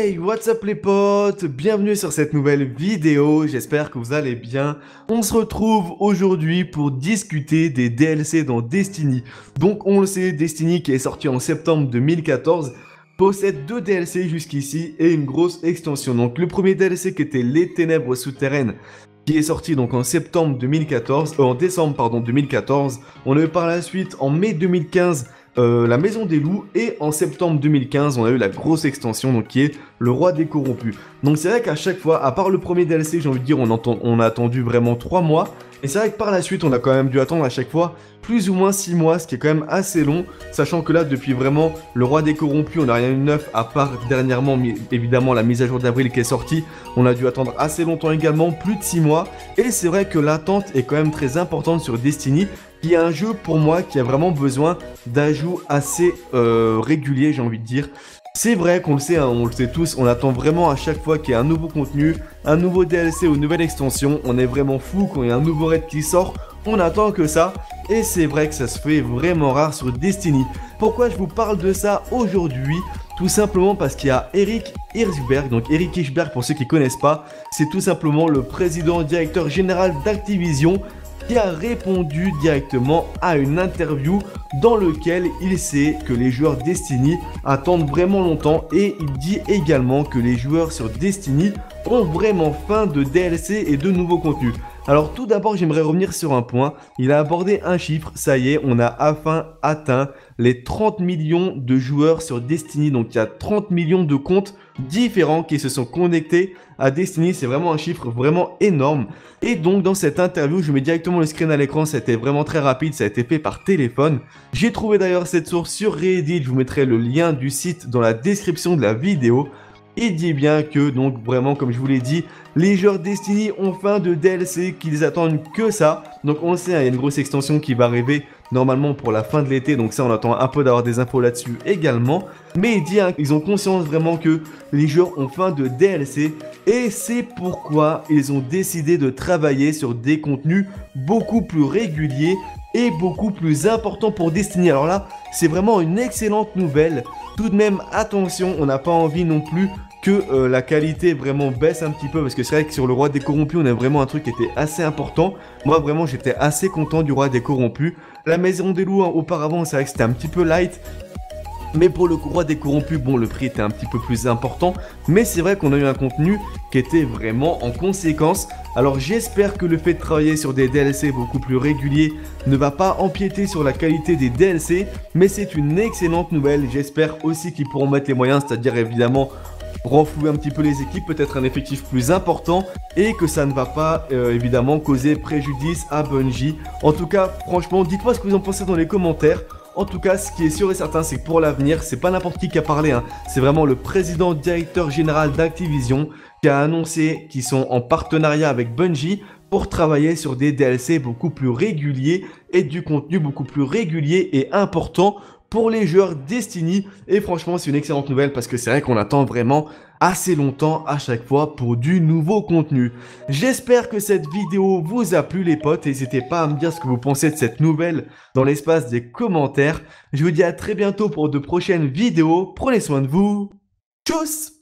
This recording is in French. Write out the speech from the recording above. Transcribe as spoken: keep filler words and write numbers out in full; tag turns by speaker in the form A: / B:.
A: Hey, what's up les potes? Bienvenue sur cette nouvelle vidéo, j'espère que vous allez bien. On se retrouve aujourd'hui pour discuter des D L C dans Destiny. Donc on le sait, Destiny qui est sorti en septembre deux mille quatorze possède deux D L C jusqu'ici et une grosse extension. Donc le premier D L C qui était Les Ténèbres Souterraines, qui est sorti donc en septembre deux mille quatorze, euh, en décembre pardon deux mille quatorze. On a eu par la suite en mai deux mille quinze euh, la Maison des Loups, et en septembre deux mille quinze on a eu la grosse extension donc qui est le Roi des Corrompus. Donc c'est vrai qu'à chaque fois, à part le premier D L C, j'ai envie de dire on, entend, on a attendu vraiment trois mois, et c'est vrai que par la suite on a quand même dû attendre à chaque fois plus ou moins six mois, ce qui est quand même assez long, sachant que là depuis vraiment le Roi des Corrompus on n'a rien eu de neuf, à part dernièrement évidemment la mise à jour d'avril qui est sortie. On a dû attendre assez longtemps également, plus de six mois, et c'est vrai que l'attente est quand même très importante sur Destiny, qui est un jeu pour moi qui a vraiment besoin d'ajouts assez euh, réguliers, j'ai envie de dire. C'est vrai qu'on le sait, hein, on le sait tous, on attend vraiment à chaque fois qu'il y a un nouveau contenu, un nouveau D L C ou une nouvelle extension. On est vraiment fou quand il y a un nouveau raid qui sort, on attend que ça, et c'est vrai que ça se fait vraiment rare sur Destiny. Pourquoi je vous parle de ça aujourd'hui? Tout simplement parce qu'il y a Eric Hirschberg, donc Eric Hirschberg pour ceux qui ne connaissent pas, c'est tout simplement le président directeur général d'Activision, qui a répondu directement à une interview dans laquelle il sait que les joueurs Destiny attendent vraiment longtemps, et il dit également que les joueurs sur Destiny ont vraiment faim de D L C et de nouveaux contenus. Alors tout d'abord j'aimerais revenir sur un point, il a abordé un chiffre, ça y est, on a enfin atteint les trente millions de joueurs sur Destiny, donc il y a trente millions de comptes différents qui se sont connectés à Destiny, c'est vraiment un chiffre vraiment énorme. Et donc dans cette interview, je mets directement le screen à l'écran, ça a été vraiment très rapide, ça a été fait par téléphone. J'ai trouvé d'ailleurs cette source sur Reddit, je vous mettrai le lien du site dans la description de la vidéo. Il dit bien que, donc vraiment comme je vous l'ai dit, les joueurs Destiny ont faim de D L C, qu'ils attendent que ça. Donc on le sait, hein, il y a une grosse extension qui va arriver normalement pour la fin de l'été, donc ça on attend un peu d'avoir des infos là-dessus également. Mais il dit hein, qu'ils ont conscience vraiment que les joueurs ont faim de D L C, et c'est pourquoi ils ont décidé de travailler sur des contenus beaucoup plus réguliers et beaucoup plus important pour Destiny. Alors là, c'est vraiment une excellente nouvelle. Tout de même, attention, on n'a pas envie non plus que euh, la qualité vraiment baisse un petit peu, parce que c'est vrai que sur le Roi des Corrompus, on a vraiment un truc qui était assez important. Moi, vraiment, j'étais assez content du Roi des Corrompus. La Maison des Loups, hein, auparavant, c'est vrai que c'était un petit peu light. Mais pour le Roi des Corrompus, bon, le prix était un petit peu plus important. Mais c'est vrai qu'on a eu un contenu qui était vraiment en conséquence. Alors j'espère que le fait de travailler sur des D L C beaucoup plus réguliers ne va pas empiéter sur la qualité des D L C. Mais c'est une excellente nouvelle. J'espère aussi qu'ils pourront mettre les moyens, c'est-à-dire évidemment renflouer un petit peu les équipes, peut-être un effectif plus important, et que ça ne va pas euh, évidemment causer préjudice à Bungie. En tout cas, franchement, dites-moi ce que vous en pensez dans les commentaires. En tout cas, ce qui est sûr et certain, c'est que pour l'avenir, c'est pas n'importe qui qui a parlé, hein. C'est vraiment le président directeur général d'Activision qui a annoncé qu'ils sont en partenariat avec Bungie pour travailler sur des D L C beaucoup plus réguliers et du contenu beaucoup plus régulier et important pour les joueurs Destiny. Et franchement, c'est une excellente nouvelle parce que c'est vrai qu'on attend vraiment assez longtemps à chaque fois pour du nouveau contenu. J'espère que cette vidéo vous a plu les potes. N'hésitez pas à me dire ce que vous pensez de cette nouvelle dans l'espace des commentaires. Je vous dis à très bientôt pour de prochaines vidéos. Prenez soin de vous. Tchuss!